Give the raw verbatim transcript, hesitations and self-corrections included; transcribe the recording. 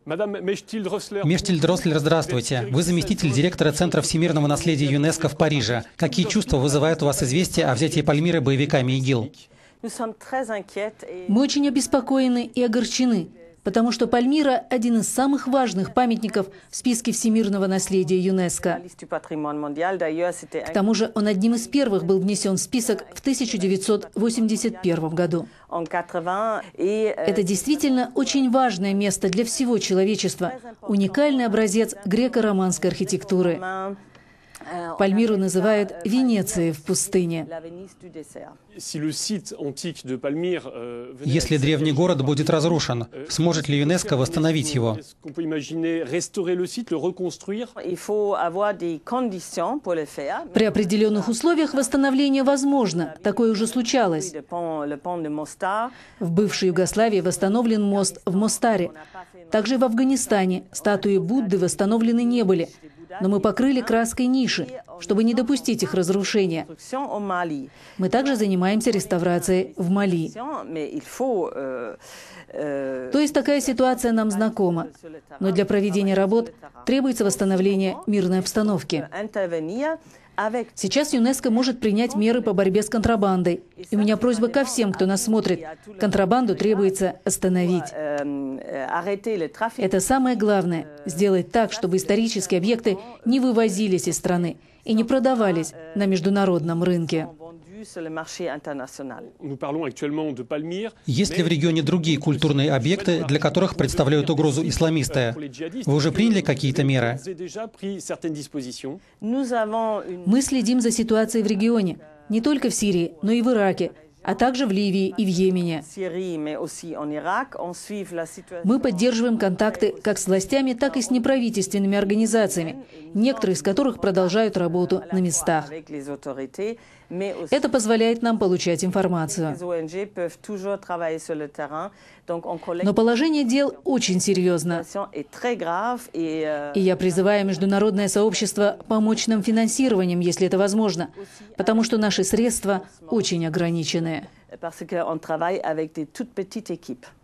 Мештиль-Дрослер, здравствуйте. Вы заместитель директора Центра всемирного наследия ЮНЕСКО в Париже. Какие чувства вызывают у вас известия о взятии Пальмиры боевиками ИГИЛ? Мы очень обеспокоены и огорчены, потому что Пальмира – один из самых важных памятников в списке всемирного наследия ЮНЕСКО. К тому же он одним из первых был внесен в список в тысяча девятьсот восемьдесят первом году. Это действительно очень важное место для всего человечества, уникальный образец греко-романской архитектуры. Пальмиру называют Венецией в пустыне. Если древний город будет разрушен, сможет ли ЮНЕСКО восстановить его? При определенных условиях восстановление возможно. Такое уже случалось. В бывшей Югославии восстановлен мост в Мостаре. Также в Афганистане статуи Будды восстановлены не были. Но мы покрыли краской ниши, чтобы не допустить их разрушения. Мы также занимаемся реставрацией в Мали. То есть такая ситуация нам знакома. Но для проведения работ требуется восстановление мирной обстановки. Сейчас ЮНЕСКО может принять меры по борьбе с контрабандой. И у меня просьба ко всем, кто нас смотрит. Контрабанду требуется остановить. Это самое главное – сделать так, чтобы исторические объекты не вывозились из страны и не продавались на международном рынке. Есть ли в регионе другие культурные объекты, для которых представляют угрозу исламисты? Вы уже приняли какие-то меры? Мы следим за ситуацией в регионе, не только в Сирии, но и в Ираке, а также в Ливии и в Йемене. Мы поддерживаем контакты как с властями, так и с неправительственными организациями, некоторые из которых продолжают работу на местах. Это позволяет нам получать информацию. Но положение дел очень серьезно. И я призываю международное сообщество помочь нам финансированием, если это возможно, потому что наши средства очень ограничены.